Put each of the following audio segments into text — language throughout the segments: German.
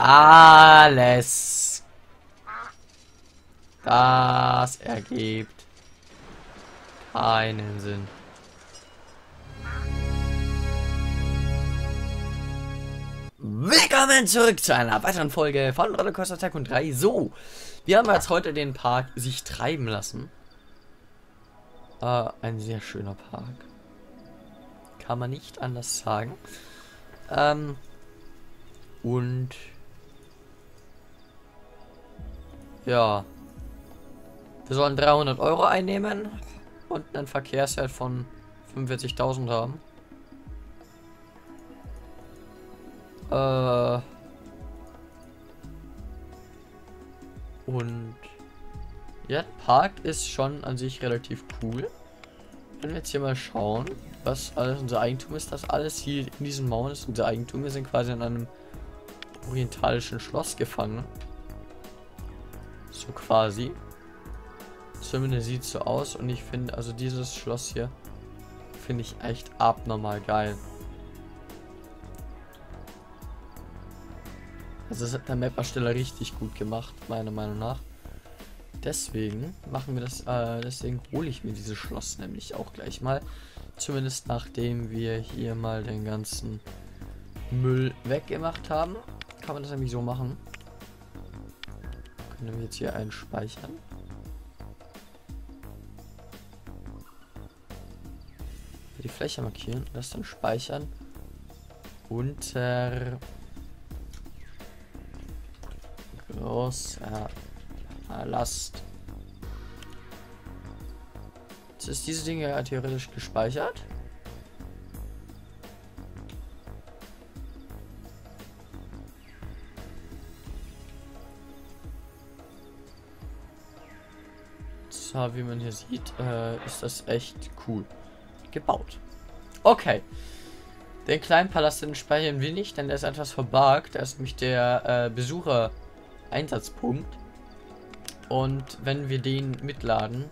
Alles. Das ergibt keinen Sinn. Willkommen zurück zu einer weiteren Folge von Rollercoaster Tycoon 3. So, wir haben jetzt heute den Park sich treiben lassen. Ein sehr schöner Park. Kann man nicht anders sagen. Und ja, wir sollen 300 Euro einnehmen und einen Verkehrswert von 45.000 haben. Und ja, der Park ist schon an sich relativ cool. Wenn wir jetzt hier mal schauen, was alles unser Eigentum ist, das alles hier in diesem Mauern ist unser Eigentum. Wir sind quasi in einem orientalischen Schloss gefangen. So quasi. Zumindest sieht es so aus und ich finde, also dieses Schloss hier finde ich echt abnormal geil. Also das hat der Map-Ersteller richtig gut gemacht, meiner Meinung nach. Deswegen machen wir das, deswegen hole ich mir dieses Schloss nämlich auch gleich mal. Zumindest nachdem wir hier mal den ganzen Müll weggemacht haben. Kann man das nämlich so machen. Können wir jetzt hier einen speichern. Die Fläche markieren, das dann speichern. Unter großer Last. Jetzt ist diese Dinge ja theoretisch gespeichert. So, wie man hier sieht, ist das echt cool gebaut. Okay. Den kleinen Palast, den speichern wir nicht, denn der ist etwas verbuggt. Da ist nämlich der Besucher-Einsatzpunkt. Und wenn wir den mitladen,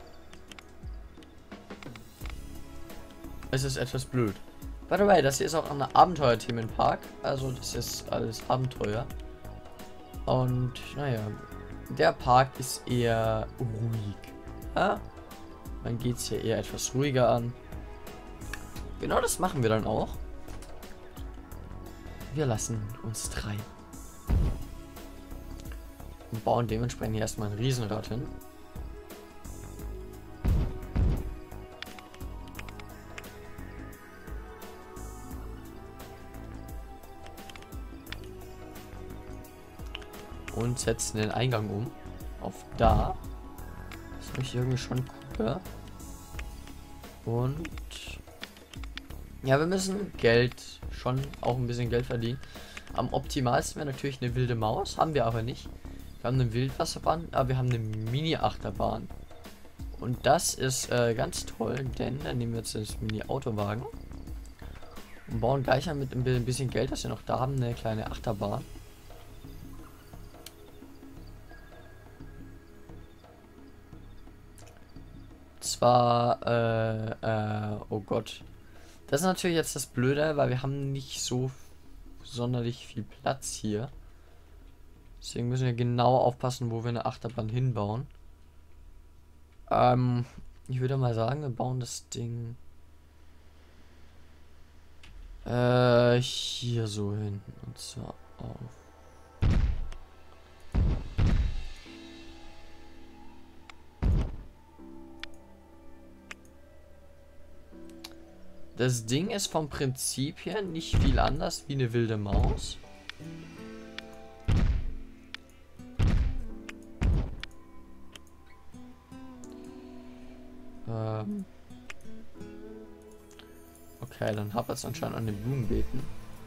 ist es etwas blöd. By the way, das hier ist auch ein Abenteuer-Themenpark. Also das ist alles Abenteuer. Und naja, der Park ist eher ruhig. Ja? Man geht es hier eher etwas ruhiger an. Genau das machen wir dann auch. Wir lassen uns treiben. Und bauen dementsprechend hier erstmal ein Riesenrad hin. Und setzen den Eingang um. Auf da. Das ist nämlich irgendwie schon cooler. Und ja, wir müssen schon auch ein bisschen Geld verdienen. Am optimalsten wäre natürlich eine wilde Maus. Haben wir aber nicht. Wir haben eine Wildwasserbahn, aber wir haben eine Mini-Achterbahn. Und das ist ganz toll, denn dann nehmen wir jetzt das Mini-Autowagen und bauen gleich mit ein bisschen Geld, das wir noch da haben, eine kleine Achterbahn. Zwar, oh Gott. Das ist natürlich jetzt das Blöde, weil wir haben nicht so sonderlich viel Platz hier. Deswegen müssen wir genau aufpassen, wo wir eine Achterbahn hinbauen. Ich würde mal sagen, wir bauen das Ding hier so hin. Und zwar auf. Das Ding ist vom Prinzip her nicht viel anders wie eine wilde Maus. Okay, dann hapert es anscheinend an den Blumenbeeten.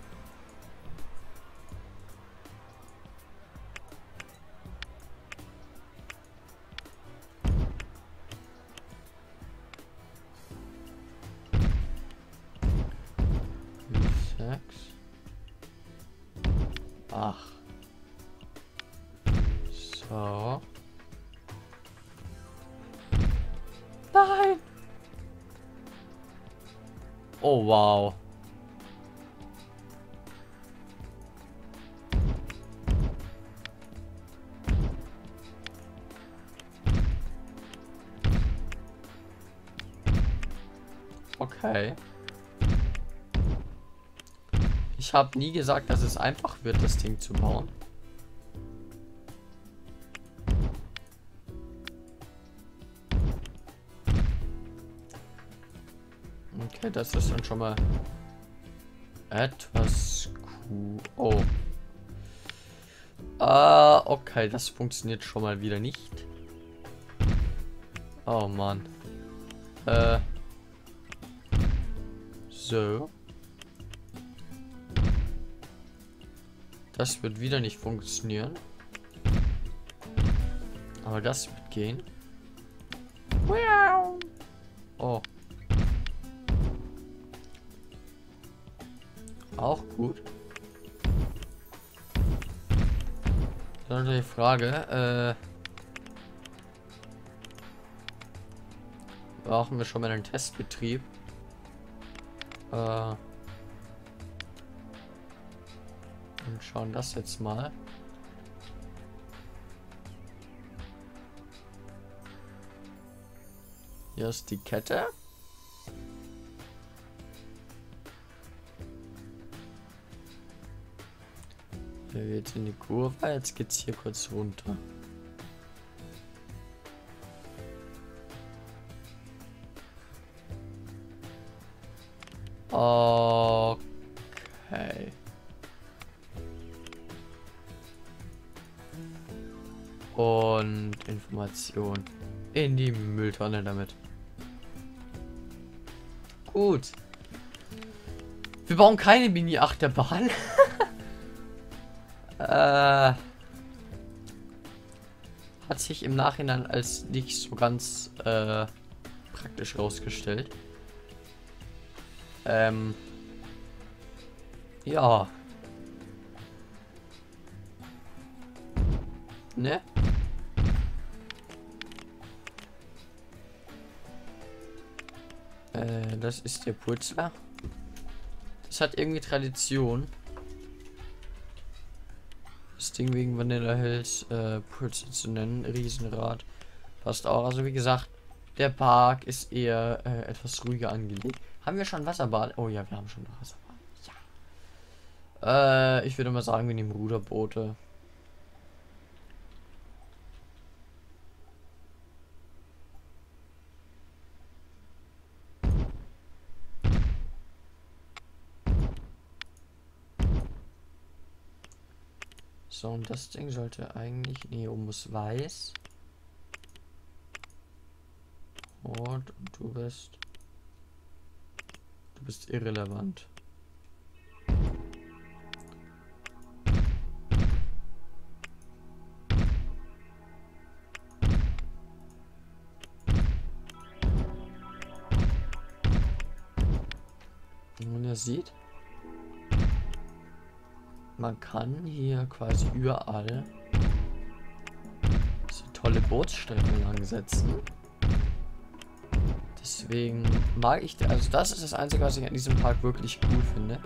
Ach. So. Nein. Oh, wow. Okay. Ich habe nie gesagt, dass es einfach wird, das Ding zu bauen. Okay, das ist dann schon mal etwas cool. Oh. Okay, das funktioniert schon mal wieder nicht. Oh Mann. So. Das wird wieder nicht funktionieren. Aber das wird gehen. Oh. Auch gut. Dann die Frage, brauchen wir schon mal einen Testbetrieb? Und schauen das jetzt mal. Hier ist die Kette. Hier geht's in die Kurve, jetzt geht's hier kurz runter. Okay. Und Information in die Mülltonne damit. Gut. Wir bauen keine Mini-Achterbahn. Hat sich im Nachhinein als nicht so ganz praktisch herausgestellt. Ja. Ne? Das ist der Putzler. Das hat irgendwie Tradition. Das Ding wegen Vanillahills Putzer zu nennen. Riesenrad. Passt auch. Also wie gesagt, der Park ist eher etwas ruhiger angelegt. Haben wir schon Wasserbad? Oh ja, wir haben schon Wasserbad. Ja. Ich würde mal sagen, wir nehmen Ruderboote. So, und das Ding sollte eigentlich... Nee, muss weiß. Und du bist irrelevant. Und ihr seht, man kann hier quasi überall so tolle Bootsstrecken langsetzen. Deswegen mag ich, also das ist das Einzige, was ich an diesem Park wirklich cool finde.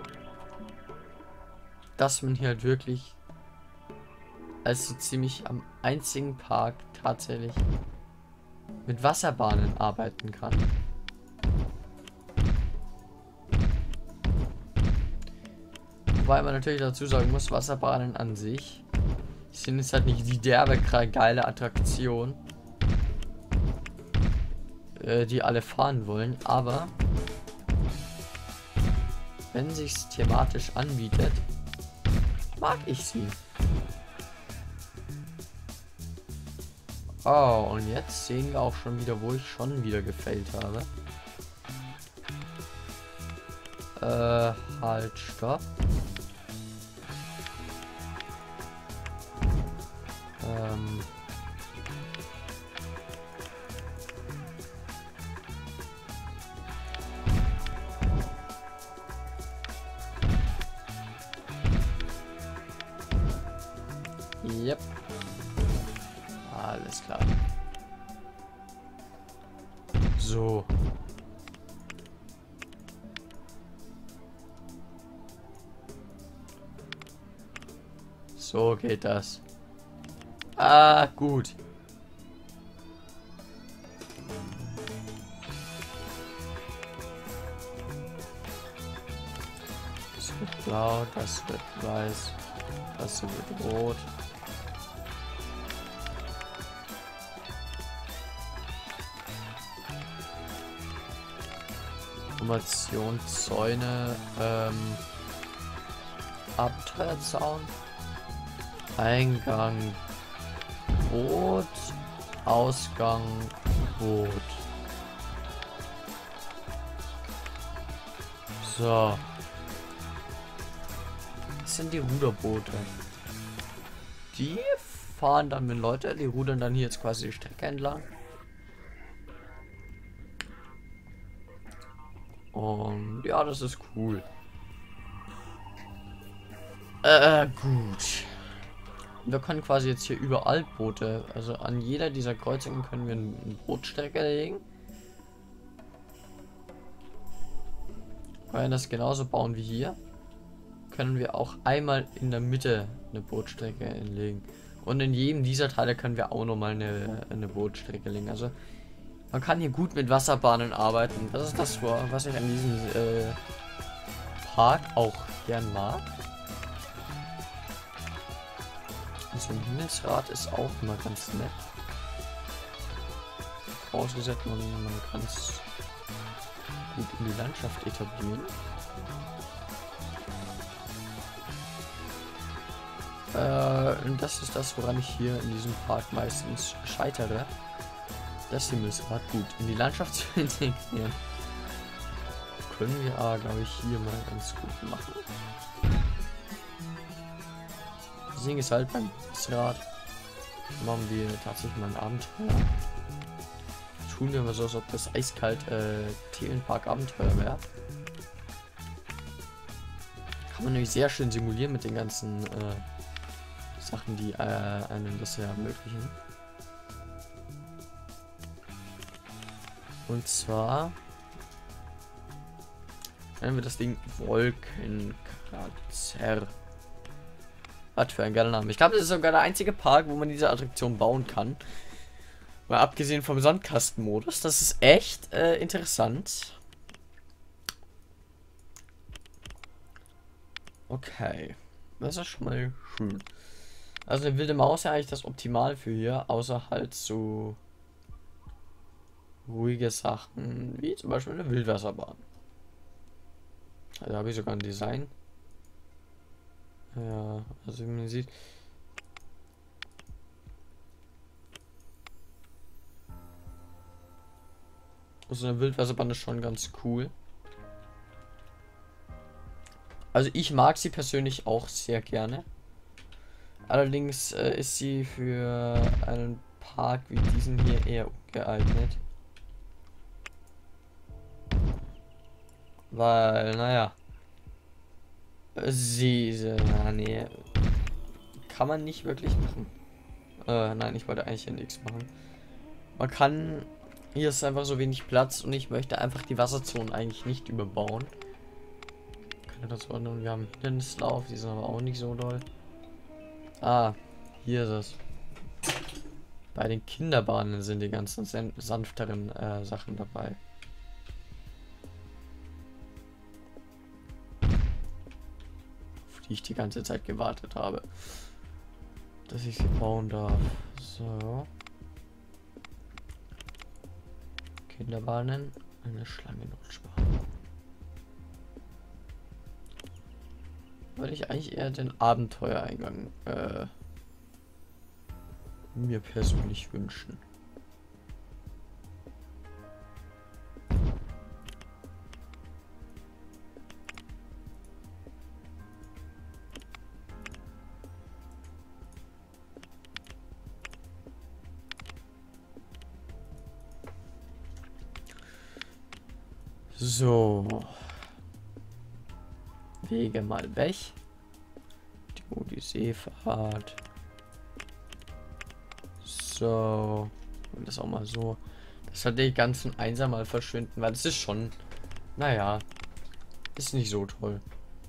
Dass man hier halt wirklich als so ziemlich am einzigen Park tatsächlich mit Wasserbahnen arbeiten kann. Wobei man natürlich dazu sagen muss, Wasserbahnen an sich sind jetzt halt nicht die derbe geile Attraktion, die alle fahren wollen, aber wenn sich's thematisch anbietet, mag ich sie. Oh, und jetzt sehen wir auch schon wieder, wo ich schon wieder gefällt habe. Halt, stopp. Yep. Alles klar. So. So geht das. Ah, gut. wird blau, das wird weiß, das wird rot. Formation, Zäune, Abenteuerzaun, Eingang rot, Ausgang rot. So. Das sind die Ruderboote. Die fahren dann mit Leute, die rudern dann hier jetzt quasi die Strecke entlang. Und ja, das ist cool. Gut. Wir können quasi jetzt hier überall Boote, also an jeder dieser Kreuzungen können wir eine Bootstrecke legen. Wenn wir das genauso bauen wie hier, können wir auch einmal in der Mitte eine Bootstrecke legen. Und in jedem dieser Teile können wir auch nochmal eine Bootstrecke legen. Also man kann hier gut mit Wasserbahnen arbeiten. Das ist das, was ich an diesem Park auch gern mag. So ein Himmelsrad ist auch immer ganz nett. Vorausgesetzt, man kann es gut in die Landschaft etablieren. Und das ist das, woran ich hier in diesem Park meistens scheitere. Das Himmelsrad gut in die Landschaft zu integrieren. Können wir aber, glaube ich, hier mal ganz gut machen. Das Ding ist halt beim Himmelsrad. Machen wir tatsächlich mal ein Abenteuer. Tun wir mal so, als ob das eiskalt Themenpark Abenteuer wäre. Kann man nämlich sehr schön simulieren mit den ganzen Sachen, die einem das ja ermöglichen. Und zwar nennen wir das Ding Wolkenkratzer. Was für ein geiler Name. Ich glaube, das ist sogar der einzige Park, wo man diese Attraktion bauen kann. Mal abgesehen vom Sandkastenmodus. Das ist echt interessant. Okay. Das ist schon mal schön. Also eine wilde Maus ist ja eigentlich das Optimal für hier, außer halt so ruhige Sachen, wie zum Beispiel eine Wildwasserbahn. Da habe ich sogar ein Design. Ja, also wie man sieht. Also eine Wildwasserbahn ist schon ganz cool. Also ich mag sie persönlich auch sehr gerne. Allerdings ist sie für einen Park wie diesen hier eher ungeeignet. Weil, naja. Nee. Kann man nicht wirklich machen. Nein, ich wollte eigentlich hier nichts machen. Man kann. Hier ist einfach so wenig Platz und ich möchte einfach die Wasserzonen eigentlich nicht überbauen. Keine das Ordnung. Wir haben Hindernislauf, die sind aber auch nicht so doll. Ah, hier ist es. Bei den Kinderbahnen sind die ganzen sanfteren Sachen dabei. Auf die ich die ganze Zeit gewartet habe. Dass ich sie bauen darf. So. Kinderbahnen. Eine Schlangenrutschbahn. Würde ich eigentlich eher den Abenteuereingang mir persönlich wünschen. So. Wege mal weg. Die Odyseefahrt. So. Und das auch mal so. Das hat die ganzen Einser mal verschwinden, weil das ist schon. Naja. Ist nicht so toll.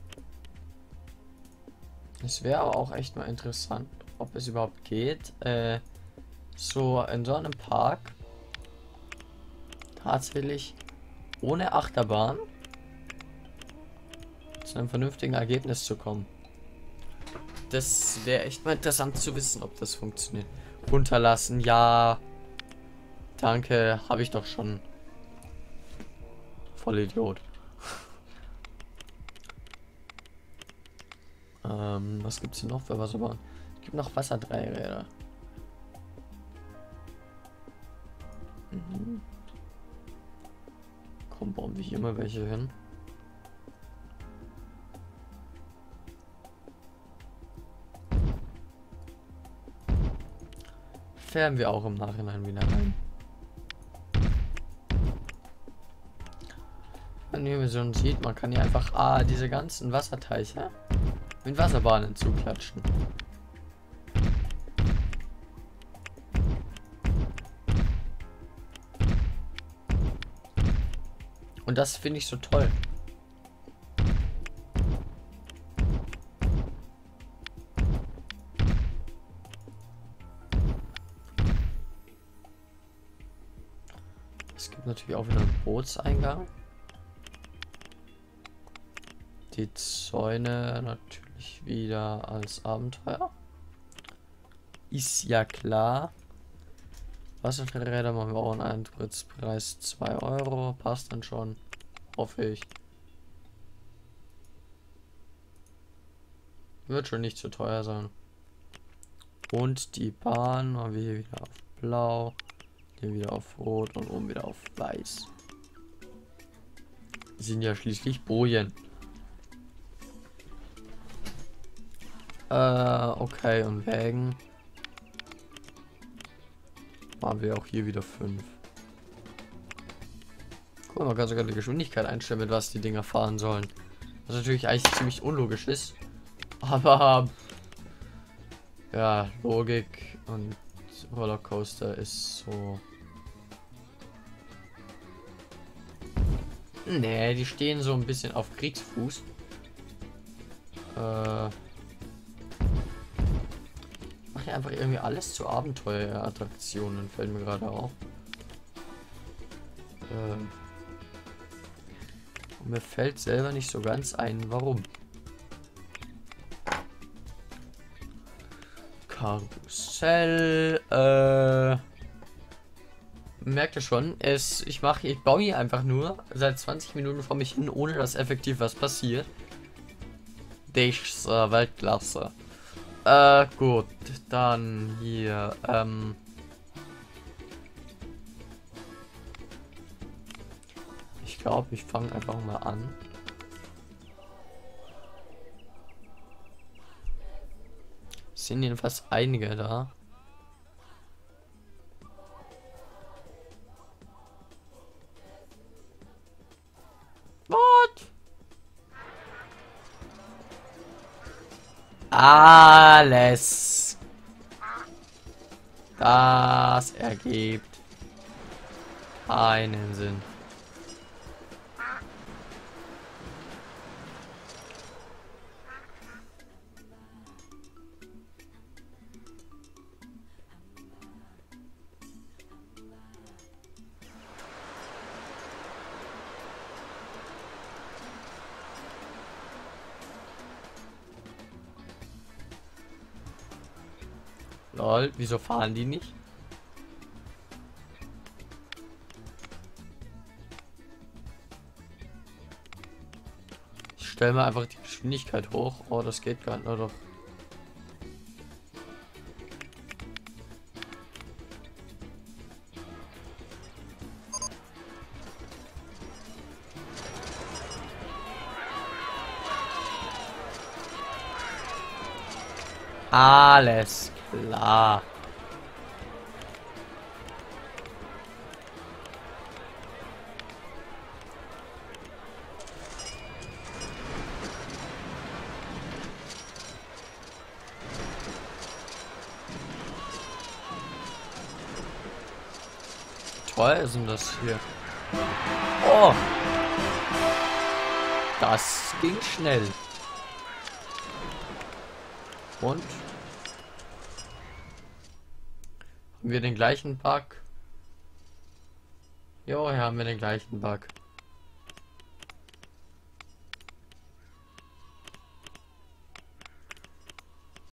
Es wäre aber auch echt mal interessant, ob es überhaupt geht. So in so einem Park. Tatsächlich ohne Achterbahn zu einem vernünftigen Ergebnis zu kommen. Das wäre echt mal interessant zu wissen, ob das funktioniert. Runterlassen, ja. Danke, habe ich doch schon. Voll Idiot. Was gibt's hier noch für Wasserbahn? Es gibt noch Wasserdreiräder. Komm, bauen wir hier mal welche hin. Färben wir auch im Nachhinein wieder ein. Wenn ihr so sieht, man kann hier einfach diese ganzen Wasserteiche mit Wasserbahnen zuklatschen. Und das finde ich so toll. Es gibt natürlich auch wieder einen Bootseingang. Die Zäune natürlich wieder als Abenteuer. Ist ja klar. Wasserräder machen wir auch einen Eintrittspreis 2 Euro. Passt dann schon. Hoffe ich. Wird schon nicht zu teuer sein. Und die Bahn machen wir hier wieder auf blau. Hier wieder auf rot und oben wieder auf weiß. Das sind ja schließlich Bojen. Okay, und Wägen. Machen wir auch hier wieder 5. Guck mal, man kann sogar die Geschwindigkeit einstellen, mit was die Dinger fahren sollen. Was natürlich eigentlich ziemlich unlogisch ist. Aber ja, Logik und Rollercoaster ist so. Nee, die stehen so ein bisschen auf Kriegsfuß. Mache ja einfach irgendwie alles zu Abenteuerattraktionen, fällt mir gerade auf. Und mir fällt selber nicht so ganz ein, warum. Karussell, merkt ihr schon, ich baue hier einfach nur seit 20 Minuten vor mich hin, ohne dass effektiv was passiert. Das ist Weltklasse. Gut, dann hier, ich glaube, ich fange einfach mal an. Es sind jedenfalls einige da. What? Alles. Das ergibt keinen Sinn. Lol, wieso fahren die nicht? Ich stelle mal einfach die Geschwindigkeit hoch. Oh, das geht gar nicht, oder doch? Alles klar. Toll ist denn das hier? Oh! Das ging schnell. Und? Haben wir den gleichen Bug? Jo, hier haben wir den gleichen Bug.